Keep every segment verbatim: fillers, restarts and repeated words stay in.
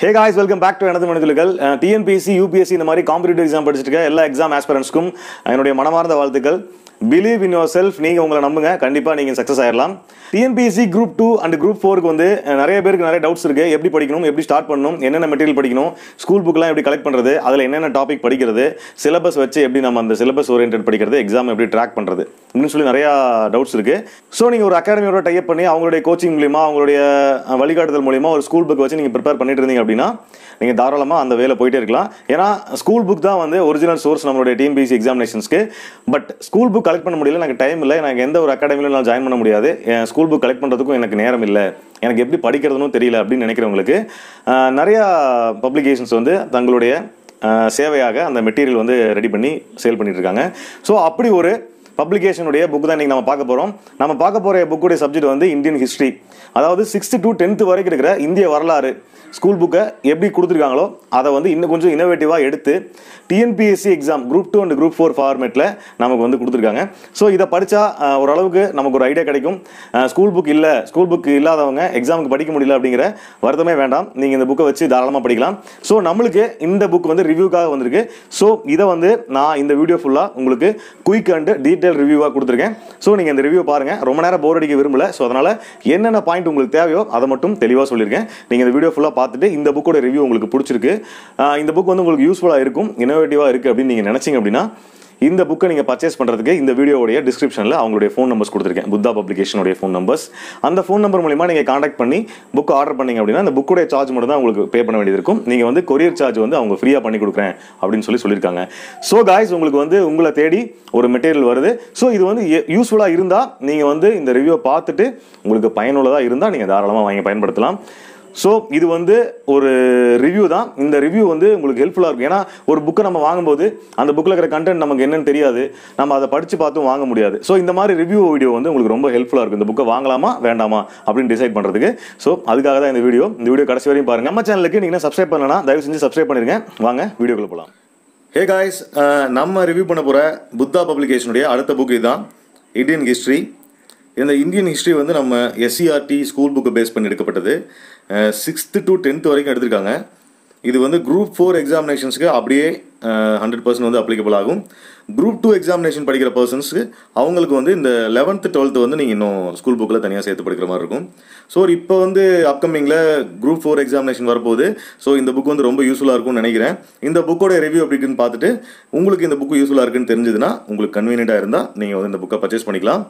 Hey guys, welcome back to another மனிதர்கள். T N P S C, U P S C இந்த மாதிரி competitive exam படிச்சிட்டு இருக்க எல்லா எக்ஸாம் ஆஸ்பிரண்ட்ஸ்க்கும் என்னுடைய மனமார்ந்த வாழ்த்துக்கள். Believe in yourself, நீங்க உங்களை நம்புங்க, கண்டிப்பா நீங்க சக்சஸ் ஆயிரலாம். T N P S C Group two and Group four க்கு வந்து நிறைய பேருக்கு நிறைய டவுட்ஸ் இருக்கு. எப்படி படிக்கணும், எப்படி ஸ்டார்ட் பண்ணணும், என்னென்ன மெட்டீரியல் படிக்கணும், ஸ்கூல் புக்லாம் எப்படி கலெக்ட் பண்றது, அதுல என்னென்ன டாபிக் படிக்கிறது, சிலபஸ் வச்சு எப்படி நம்ம அந்த சிலபஸ் ஓரியன்டட் படிக்கிறது, எக்ஸாம் எப்படி ட்ராக் பண்றது அப்படின்னு சொல்லி நிறைய டவுட்ஸ் இருக்கு. ஸோ நீங்க ஒரு அகாடமியோட டைப் பண்ணி அவங்களுடைய கோச்சிங் மூலியமா அவங்களுடைய வழிகாட்டுதல் மூலியமா ஒரு ஸ்கூல் புக் வச்சு நீங்க ப்ரிப்பேர் பண்ணிட்டு இருந்தீங்க அப்படின்னா நீங்கள் தாராளமாக அந்த வேலை போயிட்டே இருக்கலாம். ஏன்னா ஸ்கூல் புக் தான் வந்து ஒரிஜினல் சோர்ஸ் நம்மளுடைய T N P S C எக்ஸாமினேஷன்ஸ்க்கு. பட் ஸ்கூல் புக் கலெக்ட் பண்ண முடியல, எனக்கு டைம் இல்லை, எனக்கு எந்த ஒரு அகாடமியிலும் நான் ஜாயின் பண்ண முடியாது, ஸ்கூல் புக் கலெக்ட் பண்ணுறதுக்கும் எனக்கு நேரம் இல்லை, எனக்கு எப்படி படிக்கிறதுனும் தெரியல அப்படின்னு நினைக்கிறவங்களுக்கு நிறையா பப்ளிகேஷன்ஸ் வந்து தங்களுடைய சேவையாக அந்த மெட்டீரியல் வந்து ரெடி பண்ணி சேல் பண்ணிட்டு இருக்காங்க. ஸோ அப்படி ஒரு பப்ளிகேஷனுடைய புக் தான் இன்றைக்கி நம்ம பார்க்க போகிறோம். நம்ம பார்க்க போகிற புக்குடைய சப்ஜெக்ட் வந்து இந்தியன் ஹிஸ்ட்ரி. அதாவது சிக்ஸ்த்து டு டென்த்து வரைக்கும் இருக்கிற இந்திய வரலாறு ஸ்கூல் புக்கை எப்படி கொடுத்துருக்காங்களோ அதை வந்து இன்னும் கொஞ்சம் இன்னோவேட்டிவாக எடுத்து T N P S C exam group two and group four ஃபார்மேட்டில் நமக்கு வந்து கொடுத்துருக்காங்க. ஸோ இதை படித்தா ஓரளவுக்கு நமக்கு ஒரு ஐடியா கிடைக்கும். ஸ்கூல் புக் இல்லை, ஸ்கூல் புக் இல்லாதவங்க எக்ஸாமுக்கு படிக்க முடியல அப்படிங்கிற வருத்தமே வேண்டாம், நீங்கள் இந்த புக்கை வச்சு தாராளமாக படிக்கலாம். ஸோ நம்மளுக்கு இந்த புக் வந்து ரிவ்யூக்காக வந்திருக்கு. ஸோ இதை வந்து நான் இந்த வீடியோ ஃபுல்லாக உங்களுக்கு குயிக் அண்ட் டீட்டெயில் ரிவ்யூவாக கொடுத்துருக்கேன். ஸோ நீங்கள் இந்த ரிவ்யூ பாருங்கள், ரொம்ப நேரம் போர் அடிக்க விரும்பல. ஸோ அதனால் என்னென்ன பாயிண்ட் உங்களுக்கு தேவையோ அதை மட்டும் தெளிவாக சொல்லியிருக்கேன். நீங்கள் இந்த வீடியோ ஃபுல்லாக பார்த்துட்டு இந்த புக்கோட ரிவ்யூ உங்களுக்கு பிடிச்சிருக்கு, இந்த புக் வந்து உங்களுக்கு யூஸ்ஃபுல்லாக இருக்கும், இன்னோவேட்டிவாக இருக்குது அப்படின்னு நீங்கள் நினச்சிங்க அப்படின்னா இந்த புக்கை நீங்கள் பர்ச்சேஸ் பண்ணுறதுக்கு இந்த வீடியோடைய டிஸ்கிரிப்ஷனில் அவங்களுடைய ஃபோன் நம்பர்ஸ் கொடுத்துருக்கேன், புத்தா பப்ளிகேஷனுடைய ஃபோன் நம்பர்ஸ். அந்த ஃபோன் நம்பர் மூலிமா நீங்கள் காண்டாக்ட் பண்ணி புக் ஆர்டர் பண்ணிங்க அப்படின்னா அந்த புக்குடைய சார்ஜ் மட்டும் தான் உங்களுக்கு பே பண்ண வேண்டியது இருக்கும். நீங்கள் வந்து கொரியர் சார்ஜ் வந்து அவங்க ஃப்ரீயாக பண்ணி கொடுக்குறேன் அப்படின்னு சொல்லி சொல்லியிருக்காங்க. ஸோ காய்ஸ், உங்களுக்கு வந்து உங்களை தேடி ஒரு மெட்டீரியல் வருது. ஸோ இது வந்து யூஸ்ஃபுல்லாக இருந்தால் நீங்கள் வந்து இந்த ரிவ்யூவை பார்த்துட்டு உங்களுக்கு பயனுள்ளதாக இருந்தால் நீங்கள் தாராளமாக வாங்கி பயன்படுத்தலாம். ஸோ இது வந்து ஒரு ரிவ்யூ தான். இந்த ரிவ்யூ வந்து உங்களுக்கு ஹெல்ப்ஃபுல்லாக இருக்கும். ஏன்னா ஒரு புக்கை நம்ம வாங்கும்போது அந்த புக்கில் இருக்கிற கண்டென்ட் நமக்கு என்னன்னு தெரியாது, நம்ம அதை படித்து பார்த்தும் வாங்க முடியாது. ஸோ இந்த மாதிரி ரிவ்யூ வீடியோ வந்து உங்களுக்கு ரொம்ப ஹெல்ப்ஃபுல்லாக இருக்கும், இந்த புக்கை வாங்கலாமா வேண்டாமா அப்படின்னு டிசைட் பண்ணுறதுக்கு. ஸோ அதுக்காக தான் இந்த வீடியோ. இந்த வீடியோ கடைசி வரையும் பாருங்கள். நம்ம சேனலுக்கு நீங்கள் சப்ஸ்கிரைப் பண்ணலன்னா தயவு செஞ்சு சப்ஸ்கிரைப் பண்ணிருங்க. வாங்க வீடியோக்குள்ள போகலாம். ஹே காய்ஸ், நம்ம ரிவ்யூ பண்ண போகிற புத்தா பப்ளிகேஷனுடைய அடுத்த புக் இதுதான், இந்தியன் ஹிஸ்ட்ரி. இந்த இந்தியன் ஹிஸ்ட்ரி வந்து நம்ம S C R T school புக்கை பேஸ் பண்ணி எடுக்கப்பட்டது. சிக்ஸ்த்து டு டென்த்து வரைக்கும் எடுத்திருக்காங்க. இது வந்து குரூப் ஃபோர் எக்ஸாமினேஷன்ஸுக்கு அப்படியே ஹண்ட்ரட் பர்சன்ட் வந்து அப்ளிகபிள் ஆகும். குரூப் டூ எக்ஸாமினேஷன் படிக்கிற பர்சன்ஸுக்கு அவங்களுக்கு வந்து இந்த லெவன்த்து டுவெல்த்து வந்து நீங்கள் இன்னும் ஸ்கூல் புக்கில் தனியாக சேர்த்து படிக்கிற மாதிரி இருக்கும். ஸோ இப்போ வந்து அப்கமிங்கில் குரூப் ஃபோர் எக்ஸாமினேஷன் வரப்போகுது. ஸோ இந்த புக் வந்து ரொம்ப யூஸ்ஃபுல்லாக இருக்கும்னு நினைக்கிறேன். இந்த புக்கோட ரிவ்யூ எப்படின்னு பார்த்துட்டு உங்களுக்கு இந்த புக்கு யூஸ்ஃபுல்லாக இருக்குன்னு தெரிஞ்சதுன்னா, உங்களுக்கு கன்வீனியண்ட்டாக இருந்தால் நீங்கள் வந்து இந்த புக்கை பர்ச்சேஸ் பண்ணிக்கலாம்.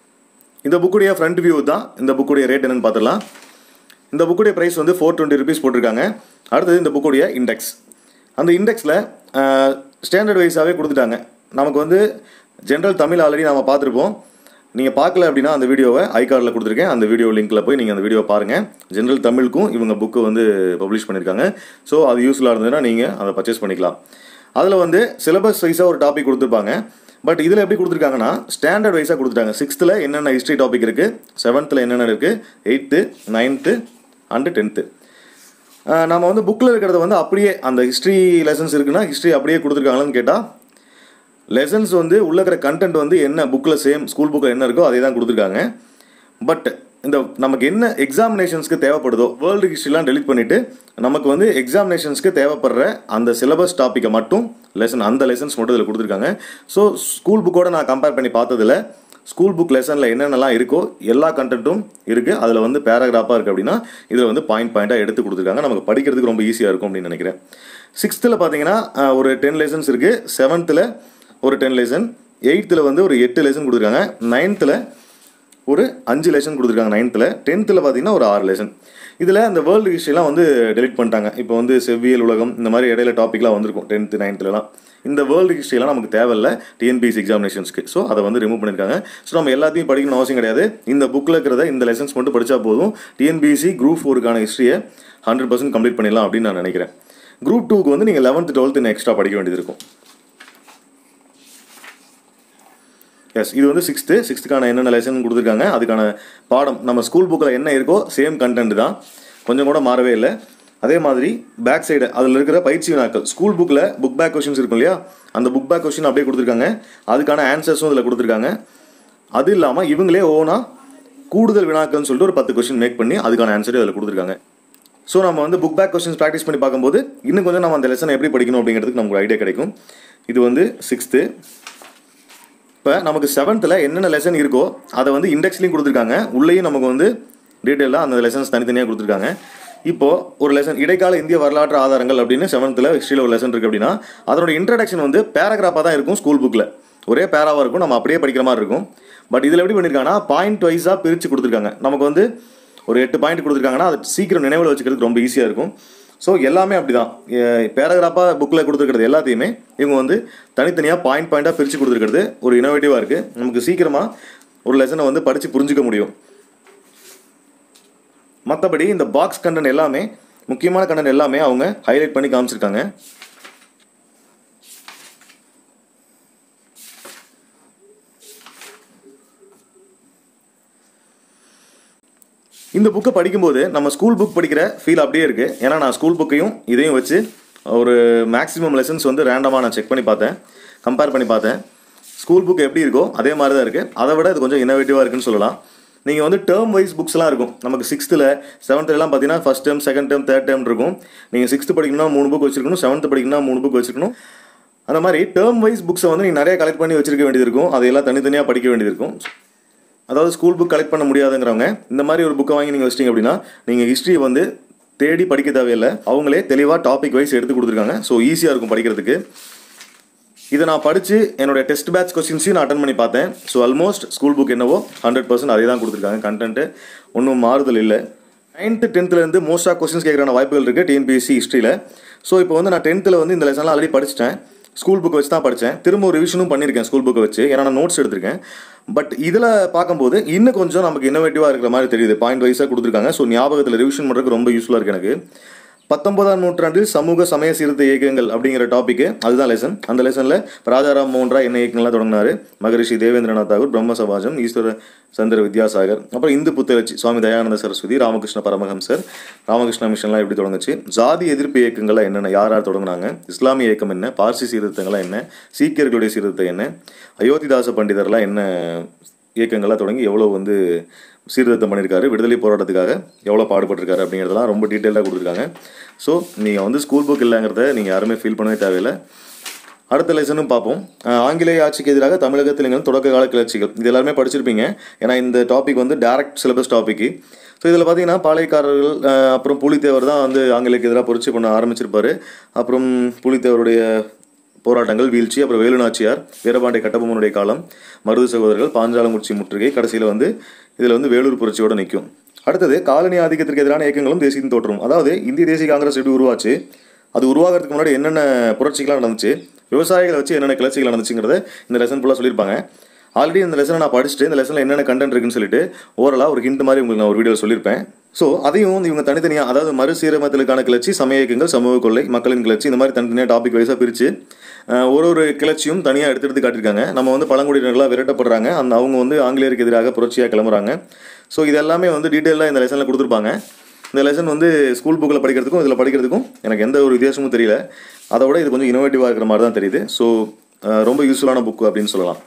இந்த புக்குடைய ஃப்ரண்ட் வியூ தான். இந்த புக்குடைய ரேட் என்னன்னு பார்த்துடலாம். இந்த புக்குடைய ப்ரைஸ் வந்து ஃபோர் டுவெண்ட்டி ருபீஸ் போட்டிருக்காங்க. அடுத்தது இந்த புக்குடைய இண்டெக்ஸ். அந்த இண்டெக்ஸில் ஸ்டாண்டர்ட் வைஸாகவே கொடுத்துட்டாங்க. நமக்கு வந்து ஜென்ரல் தமிழ் ஆல்ரெடி நம்ம பார்த்துருப்போம். நீங்கள் பார்க்கல அப்படின்னா அந்த வீடியோவை ஐ கார்டில் கொடுத்துருக்கேன், அந்த வீடியோ லிங்க்கில் போய் நீங்கள் அந்த வீடியோவை பாருங்கள். ஜென்ரல் தமிழுக்கும் இவங்க புக்கு வந்து பப்ளிஷ் பண்ணியிருக்காங்க. ஸோ அது யூஸ்ஃபுல்லாக இருந்ததுன்னா நீங்கள் அதை பர்ச்சேஸ் பண்ணிக்கலாம். அதில் வந்து சிலபஸ் வைஸாக ஒரு டாபிக் கொடுத்துருப்பாங்க. பட் இதில் எப்படி கொடுத்துருக்காங்கன்னா ஸ்டாண்டர்ட் வைஸாக கொடுத்துட்டாங்க. சிக்ஸ்த்தில் என்னென்ன ஹிஸ்ட்ரி டாபிக் இருக்குது, செவன்த்தில் என்னென்ன இருக்குது, எயித்து, நைன்த்து அண்டு டென்த்து. நம்ம வந்து புக்கில் இருக்கிறத வந்து அப்படியே அந்த ஹிஸ்ட்ரி லெசன்ஸ் இருக்குன்னா ஹிஸ்ட்ரி அப்படியே கொடுத்துருக்காங்களான்னு கேட்டால், லெசன்ஸ் வந்து உள்ள இருக்கிற கண்டென்ட் வந்து என்ன புக்கில் சேம் ஸ்கூல் புக்கில் என்ன இருக்கோ அதே தான் கொடுத்துருக்காங்க. பட் இந்த நமக்கு என்ன எக்ஸாமினேஷன்ஸ்க்கு தேவைப்படுதோ வேர்ல்டு ஹிஸ்ட்ரிலாம் டெலிட் பண்ணிவிட்டு நமக்கு வந்து எக்ஸாமினேஷன்ஸ்க்கு தேவைப்படுற அந்த சிலபஸ் டாப்பிக்கை மட்டும் லெசன் அந்த லெசன்ஸ் மட்டும் இதில் கொடுத்துருக்காங்க. ஸோ ஸ்கூல் புக்கோட நான் கம்பேர் பண்ணி பார்த்ததில் ஸ்கூல் புக் லெசனில் என்னென்னலாம் இருக்கோ எல்லா கண்டென்ட்டும் இருக்குது. அதில் வந்து பேராகிராஃபாக இருக்குது அப்படின்னா இதில் வந்து பாயிண்ட் பாயிண்ட்டாக எடுத்து கொடுத்துருக்காங்க. நமக்கு படிக்கிறதுக்கு ரொம்ப ஈஸியாக இருக்கும் அப்படின்னு நினைக்கிறேன். சிக்ஸ்த்தில் பார்த்தீங்கன்னா ஒரு டென் லெசன்ஸ் இருக்குது, செவன்த்தில் ஒரு டென் லெசன், எயித்தில் வந்து ஒரு எட்டு லெசன் கொடுத்துருக்காங்க, நைன்த்தில் ஒரு அஞ்சு லெசன் கொடுத்துருக்காங்க, நைன்த்தில், டென்த்தில் பார்த்தீங்கன்னா ஒரு ஆறு லெசன். இதில் அந்த வேர்ல்டு ஹிஸ்ட்ரிலாம் வந்து டெலிட் பண்ணிட்டாங்க. இப்போ வந்து செவ்வியல் உலகம் இந்த மாதிரி இடையில டாப்பிக்லாம் வந்திருக்கும் டென்த்து நைன்த்துலலாம். இந்த வேர்ல்டு ஹிஸ்ட்ரிலாம் நமக்கு தேவையில்லை T N P S C எக்ஸாமினேஷன்ஸ்க்கு. ஸோ அதை வந்து ரிமூவ் பண்ணியிருக்காங்க. ஸோ நம்ம எல்லாத்தையும் படிக்கணும்னு அவசியம் கிடையாது. இந்த புக்கில் இருக்கிறத இந்த லெசன்ஸ் மட்டும் படித்தா போதும். T N P S C group ஃபோருக்கான ஹிஸ்ட்ரியை ஹண்ட்ரட் பர்சன்ட் கம்ப்ளீட் பண்ணிடலாம் அப்படின்னு நான் நினைக்கிறேன். குரூப் டூக்கு வந்து நீங்கள் லெவன்த்து டுவெல்த்து இன்னும் எக்ஸ்ட்ரா படிக்க வேண்டியது இருக்கும். எஸ், இது வந்து சிக்ஸ்த்து சிக்ஸ்த்துக்கான என்னென்ன லெசன் கொடுத்துருக்காங்க, அதுக்கான பாடம் நம்ம ஸ்கூல் புக்கில் என்ன இருக்கோ சேம் கண்டென்ட் தான், கொஞ்சம் கூட மாறவே இல்லை. அதே மாதிரி பேக் சைடு அதில் இருக்கிற பயிற்சி வினாக்கள் ஸ்கூல் புக்கில் புக் பேக் கொஷின்ஸ் இருக்கும் இல்லையா, அந்த புக் பேக் கொஷின் அப்படியே கொடுத்துருக்காங்க. அதுக்கான ஆன்சர்ஸும் இதில் கொடுத்துருக்காங்க. அது இல்லாமல் இவங்களே ஓனாக கூடுதல் வினாக்கள்னு சொல்லிட்டு ஒரு பத்து கொஸ்டின் மேக் பண்ணி அதுக்கான ஆன்சரே அதில் கொடுத்துருக்காங்க. ஸோ நம்ம வந்து புக் பேக் கொஸ்டின்ஸ் ப்ராக்டிஸ் பண்ணி பார்க்கும்போது இன்னும் கொஞ்சம் நம்ம அந்த லெசனை எப்படி படிக்கணும் அப்படிங்கிறதுக்கு நமக்கு ஐடியா கிடைக்கும். இது வந்து சிக்ஸ்த்து. இப்போ நமக்கு செவன்த்தில் என்னென்ன லெசன் இருக்கோ அதை வந்து இண்டெக்ஸ்லையும் கொடுத்துருக்காங்க, உள்ளேயும் நமக்கு வந்து டீட்டெயிலாக அந்த லெசன்ஸ் தனித்தனியாக கொடுத்துருக்காங்க. இப்போது ஒரு லெசன் இடைக்கால இந்திய வரலாற்று ஆதாரங்கள் அப்படின்னு செவன்த்தில் ஹிஸ்ட்ரியில் ஒரு லெசன் இருக்குது அப்படின்னா அதோட இன்ட்ரடக்ஷன் வந்து பேராகிராஃபாக தான் இருக்கும். ஸ்கூல் புக்கில் ஒரே பேராவாக இருக்கும், நம்ம அப்படியே படிக்கிற மாதிரி இருக்கும். பட் இதில் எப்படி பண்ணியிருக்காங்கன்னா பாயிண்ட் வைஸாக பிரித்து கொடுத்துருக்காங்க. நமக்கு வந்து ஒரு எட்டு பாயிண்ட் கொடுத்துருக்காங்கன்னா அது சீக்கிரம் நினைவில் வச்சுக்கிறதுக்கு ரொம்ப ஈஸியாக இருக்கும். ஸோ எல்லாமே அப்படி தான், பேராகிராஃபாக புக்கில் கொடுத்துருக்கிறது எல்லாத்தையுமே இவங்க வந்து தனித்தனியாக பாயிண்ட் பாயிண்ட்டாக பிரித்து கொடுத்துருக்கிறது ஒரு இனோவேட்டிவாக இருக்குது. நமக்கு சீக்கிரமாக ஒரு லெசனை வந்து படித்து புரிஞ்சிக்க முடியும். மற்றபடி இந்த பாக்ஸ் கண்டென்ட் எல்லாமே முக்கியமான கண்டென்ட் எல்லாமே அவங்க ஹைலைட் பண்ணி காமிச்சிருக்காங்க. இந்த புக்கை படிக்கும்போது நம்ம ஸ்கூல் புக் படிக்கிற ஃபீல் அப்படியே இருக்குது. ஏன்னா நான் ஸ்கூல் புக்கையும் இதையும் வச்சு ஒரு மேக்ஸிமம் லெசன்ஸ் வந்து ரேண்டமாக நான் செக் பண்ணி பார்த்தேன், கம்பேர் பண்ணி பார்த்தேன். ஸ்கூல் புக் எப்படி இருக்கோ அதே மாதிரி தான் இருக்குது, அதை விட இது கொஞ்சம் இன்னோவேட்டிவாக இருக்குன்னு சொல்லலாம். நீங்கள் வந்து டேர்ம் வைஸ் புக்ஸ்லாம் இருக்கும். நமக்கு சிக்ஸ்த்தில் செவன்த்துலாம் பார்த்தீங்கன்னா first term, second term, third term இருக்கும். நீங்கள் சிக்ஸ்த்து படிக்கணும்னா மூணு புக் வச்சிருக்கணும், செவன்த்து படிக்கணும்னா மூணு புக் வச்சிருக்கணும். அந்த மாதிரி டேர்ம் வைஸ் புக்ஸை வந்து நீங்கள் நிறைய கலெக்ட் பண்ணி வச்சிருக்க வேண்டியது இருக்கும், அதையெல்லாம் தனித்தனியாக படிக்க வேண்டியது இருக்கும். அதாவது ஸ்கூல் புக் கலெக்ட் பண்ண முடியாதுங்கிறவங்க இந்த மாதிரி ஒரு புக்கை வாங்கி நீங்கள் வச்சிட்டிங்க அப்படின்னா நீங்கள் ஹிஸ்ட்ரியை வந்து தேடி படிக்க தேவையில்லை, அவங்களே தெளிவாக டாபிக் வைஸ் எடுத்து கொடுத்துருக்காங்க. ஸோ ஈஸியாக இருக்கும் படிக்கிறதுக்கு. இதை நான் படித்து என்னோடய டெஸ்ட் பேட்ச் கொஸ்டின்ஸையும் நான் அட்டன் பண்ணி பார்த்தேன். ஸோ ஆல்மோஸ்ட் ஸ்கூல் புக் என்னவோ ஹண்ட்ரட் பர்சன்ட் அதே தான் கொடுத்துருக்காங்க. கண்டென்ட்டு ஒன்றும் மாறுதல் இல்லை. நைன்த்து டென்த்துலேருந்து மோஸ்ட் ஆஃப் கொஸ்டின்ஸ் கேட்குறான வாய்ப்புகள் இருக்குது டிஎன்பிஎஸ்சி ஹிஸ்ட்ரியில். ஸோ இப்போ வந்து நான் டென்த்தில் வந்து இந்த லெசன்லாம் ஆல்ரெடி படிச்சிட்டேன், ஸ்கூல் புக்கை வச்சு தான் படித்தேன். திரும்ப ஒரு ரிவிஷனும் பண்ணியிருக்கேன் ஸ்கூல் புக்கை வச்சு, ஏன்னா நான் நோட்ஸ் எடுத்திருக்கேன். பட் இதில் பார்க்கும்போது இன்னும் கொஞ்சம் நமக்கு இன்னோவேட்டிவாக இருக்கிற மாதிரி தெரியுது. பாயிண்ட் வைஸாக கொடுத்துருக்காங்க. ஸோ ஞாபகத்தில் ரிவிஷன் பண்ணுறதுக்கு ரொம்ப யூஸ்ஃபுல்லாக இருக்குது எனக்கு. பத்தொன்பதாம் நூற்றாண்டில் சமூக சமய சீர்திருத்த இயக்கங்கள் அப்படிங்கிற டாப்பிக்கு அதுதான் லெசன். அந்த லெசனில் ராஜாராம் மோகன் ராய் என்ன இயக்கங்கள்லாம் தொடங்கினார், மகரிஷி தேவேந்திரநாத் தாகூர், பிரம்ம சமாஜம், ஈஸ்வர சந்திர வித்யாசாகர், அப்புறம் இந்து புத்தகச்சி சுவாமி தயானந்த சரஸ்வதி, ராமகிருஷ்ண பரமஹம்சர், ராமகிருஷ்ண மிஷன்லாம் எப்படி தொடங்குச்சு, ஜாதி எதிர்ப்பு இயக்கங்கள்லாம் என்னென்ன, யார் யார் தொடங்கினாங்க, இஸ்லாமிய இயக்கம் என்ன, பார்சி சீர்திருத்தங்கள்லாம் என்ன, சீக்கியர்களுடைய சீர்திருத்தம் என்ன, அயோத்திதாச பண்டிதர்லாம் என்ன இயக்கங்கள்லாம் தொடங்கி எவ்வளோ வந்து சீர்திருத்தம் பண்ணியிருக்காரு, விடுதலை போராட்டத்துக்காக எவ்வளோ பாடுபட்டிருக்காரு அப்படிங்கிறதெல்லாம் ரொம்ப டீட்டெயிலாக கொடுத்துருக்காங்க. ஸோ நீங்கள் வந்து ஸ்கூல் புக் இல்லைங்கிறத நீங்கள் யாருமே ஃபீல் பண்ணவே தேவையில்லை. அடுத்த லெசனும் பார்ப்போம். ஆங்கிலேய ஆட்சிக்கு எதிராக தமிழகத்தில் எங்கள் தொடக்க கால கிளர்ச்சிகள், இது எல்லாருமே படிச்சிருப்பீங்க. ஏன்னா இந்த டாபிக் வந்து டேரக்ட் சிலபஸ் டாபிக்கு. ஸோ இதில் பார்த்தீங்கன்னா பாளையக்காரர்கள், அப்புறம் புலித்தேவர் தான் வந்து ஆங்கிலேயருக்கு எதிராக புரட்சி பண்ண ஆரம்பிச்சிருப்பார். அப்புறம் புலித்தேவருடைய போராட்டங்கள், வீழ்ச்சி, அப்புறம் வேலுநாச்சியார், வீரபாண்டிய கட்டபொம்மனுடைய காலம், மருது சகோதரர்கள், பாஞ்சாலங்குறிச்சி முற்றுகை, கடைசியில் வந்து இதில் வந்து வேலூர் புரட்சியோடு நிற்கும். அடுத்தது காலனி ஆதிக்கத்திற்கு எதிரான இயக்கங்களும் தேசியத்தின் தோற்றம். அதாவது இந்திய தேசிய காங்கிரஸ் எப்படி உருவாச்சு, அது உருவாகிறதுக்கு முன்னாடி என்னென்ன புரட்சிகள்லாம் நடந்துச்சு, விவசாயிகளை வச்சு என்னென்ன கிளர்ச்சிகள் நடந்துச்சுங்கிறத இந்த லெசன் ஃபுல்லாக சொல்லியிருப்பாங்க. ஆல்ரெடி இந்த லெசனை நான் படிச்சுட்டு இந்த லெசனில் என்னென்ன கண்டென்ட் இருக்குன்னு சொல்லிட்டு ஓரளவு ஒரு ஹிண்ட் மாதிரி உங்களுக்கு நான் ஒரு வீடியோ சொல்லியிருப்பேன். ஸோ அதையும் வந்து இவங்க தனித்தனியாக, அதாவது மறுசீரமைத்தலுக்கான கிளர்ச்சி, சமய இயக்கங்கள், சமூக கொள்ளை, மக்களின் கிளர்ச்சி, இந்த மாதிரி தனித்தனியாக டாபிக் வைஸாக பிரித்து ஒரு ஒரு கிளர்ச்சியும் தனியாக எடுத்து எடுத்து காட்டியிருக்காங்க. நம்ம வந்து பழங்குடியினர்களாக விரட்டப்படுறாங்க, அந்த அவங்க வந்து ஆங்கிலேயருக்கு எதிராக புரட்சியாக கிளம்புறாங்க. ஸோ இது எல்லாமே வந்து டீட்டெயிலாக இந்த லெசனில் கொடுத்துருப்பாங்க. இந்த லெசன் வந்து ஸ்கூல் புக்கில் படிக்கிறதுக்கும் இதில் படிக்கிறதுக்கும் எனக்கு எந்த ஒரு வித்தியாசமும் தெரியல. அதை விட இது கொஞ்சம் இனோவேட்டிவாக இருக்கிற மாதிரி தான் தெரியுது. ஸோ ரொம்ப யூஸ்ஃபுல்லான புக்கு அப்படின்னு சொல்லலாம்.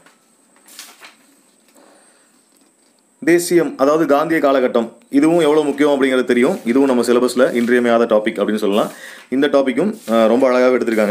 தேசியம், அதாவது காந்திய காலகட்டம், இதுவும் எவ்வளோ முக்கியம் அப்படிங்கிறது தெரியும். இதுவும் நம்ம சிலபஸில் இன்றியமையாத டாபிக் அப்படின்னு சொல்லலாம். இந்த டாப்பிக்கும் ரொம்ப அழகாக எடுத்திருக்காங்க.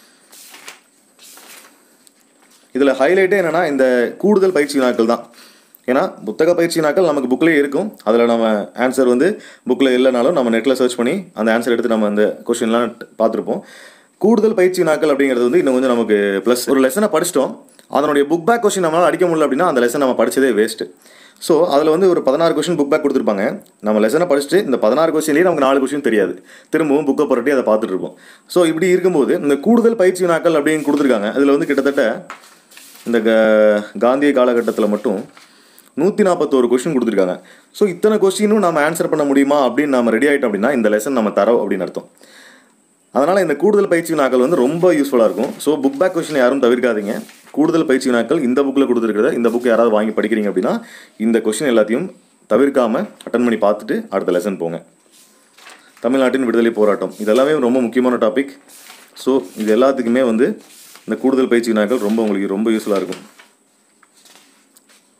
இதில் ஹைலைட்டே என்னென்னா இந்த கூடுதல் பயிற்சி வினாக்கள் தான். ஏன்னா புத்தக பயிற்சி வினாக்கள் நமக்கு புக்லேயே இருக்கும், அதில் நம்ம ஆன்சர் வந்து புக்கில் இல்லைனாலும் நம்ம நெட்டில் சர்ச் பண்ணி அந்த ஆன்சர் எடுத்து நம்ம அந்த கொஸ்டின்லாம் பார்த்துருப்போம். கூடுதல் பயிற்சி வினாக்கள் அப்படிங்கிறது வந்து இன்னும் கொஞ்சம் நமக்கு ப்ளஸ். ஒரு லெசனை படிச்சிட்டோம், அதனுடைய புக் பேக் கொஸ்டின் நம்மளால் அடிக்க முடியல அப்படின்னா அந்த லெசன் நம்ம படித்ததே வேஸ்ட்டு. ஸோ அதில் வந்து ஒரு பதினாறு கொஸ்டின் புக் பேக் கொடுத்துருப்பாங்க. நம்ம லெசனை படிச்சுட்டு இந்த பதினாறு கொஸ்டின்லேயே நமக்கு நாலு கொஸ்டின் தெரியாது, திரும்பவும் புக்கை புரட்டி அதை பார்த்துட்டு இருப்போம். ஸோ இப்படி இருக்கும்போது இந்த கூடுதல் பயிற்சி வினாக்கள் அப்படின்னு கொடுத்துருக்காங்க. அதில் வந்து கிட்டத்தட்ட இந்த காந்திய காலகட்டத்தில் மட்டும் நூற்றி நாற்பத்தோரு கொஸ்டின் கொடுத்துருக்காங்க. ஸோ இத்தனை கொஸ்டினும் நம்ம ஆன்சர் பண்ண முடியுமா அப்படின்னு நம்ம ரெடி ஆகிட்டோம் அப்படின்னா இந்த லெசன் நம்ம தரோம் அப்படின்னு அர்த்தம். அதனால் இந்த கூடுதல் பயிற்சி வினாக்கள் வந்து ரொம்ப யூஸ்ஃபுல்லாக இருக்கும். ஸோ புக் பேக் கொஸ்டின் யாரும் தவிர்க்காதீங்க. கூடுதல் பயிற்சி வினாக்கள் இந்த புக்கில் கொடுத்துருக்கிறத, இந்த புக் யாராவது வாங்கி படிக்கிறீங்க அப்படின்னா இந்த கொஸ்டின் எல்லாத்தையும் தவிர்க்காமல் அட்டன் பண்ணி பார்த்துட்டு அடுத்த லெசன் போங்க. தமிழ்நாட்டின் விடுதலை போராட்டம், இதெல்லாமே ரொம்ப முக்கியமான டாபிக். ஸோ இது எல்லாத்துக்குமே வந்து இந்த கூடுதல் பயிற்சி வினாக்கள் ரொம்ப உங்களுக்கு ரொம்ப யூஸ்ஃபுல்லாக இருக்கும்.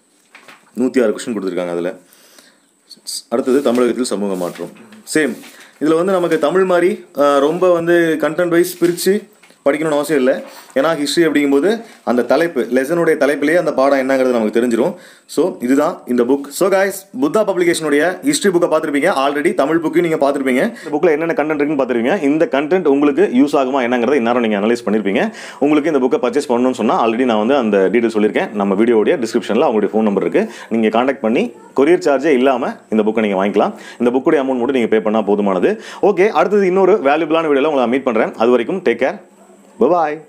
நூற்றி ஆறு கொஸ்டின் கொடுத்துருக்காங்க அதில். அடுத்தது தமிழகத்தில் சமூக மாற்றம், சேம் இதில் வந்து நமக்கு தமிழ் மாதிரி ரொம்ப வந்து கண்டென்ட் வைஸ் பிரித்து படிக்கணும்னு அவசியம் இல்லை. ஏன்னா ஹிஸ்ட்ரி அப்படிங்கும்போது அந்த தலைப்பு லெசனுடைய தலைப்பிலேயே அந்த பாடம் என்னங்கிறது நமக்கு தெரிஞ்சிடும். ஸோ இதுதான் இந்த புக். ஸோ கைஸ், புத்தா பப்ளிகேஷனுடைய ஹிஸ்ட்ரி புக்கை பார்த்துருப்பீங்க. ஆல்ரெடி தமிழ் புக்கையும் நீங்கள் பார்த்துருப்பீங்க. இந்த புக்கில் என்னென்ன கண்டென்ட் இருக்குன்னு பார்த்துருப்பீங்க. இந்த கண்டென்ட் உங்களுக்கு யூஸ் ஆகுமா என்னங்கிறத இந்நேரம் நீங்கள் அனலைஸ் பண்ணியிருப்பீங்க. உங்களுக்கு இந்த புக்கை பர்ச்சேஸ் பண்ணணும்னு சொன்னால் ஆல்ரெடி நான் வந்து அந்த டீட்டெயில் சொல்லியிருக்கேன். நம்ம வீடியோடைய டிஸ்கிரிப்ஷனில் அவங்களுடைய ஃபோன் நம்பர் இருக்குது. நீங்கள் காண்டாக்ட் பண்ணி கொரியர் சார்ஜே இல்லாமல் இந்த புக்கை நீங்கள் வாங்கிக்கலாம். இந்த புக்குடைய அமௌண்ட் மட்டும் நீங்கள் பே பண்ணால் போதுமானது. ஓகே, அடுத்தது இன்னொரு வேல்யூபிளான வீடியோவில் உங்களை மீட் பண்ணுறேன். அது வரைக்கும் டேக் கேர். Bye-bye.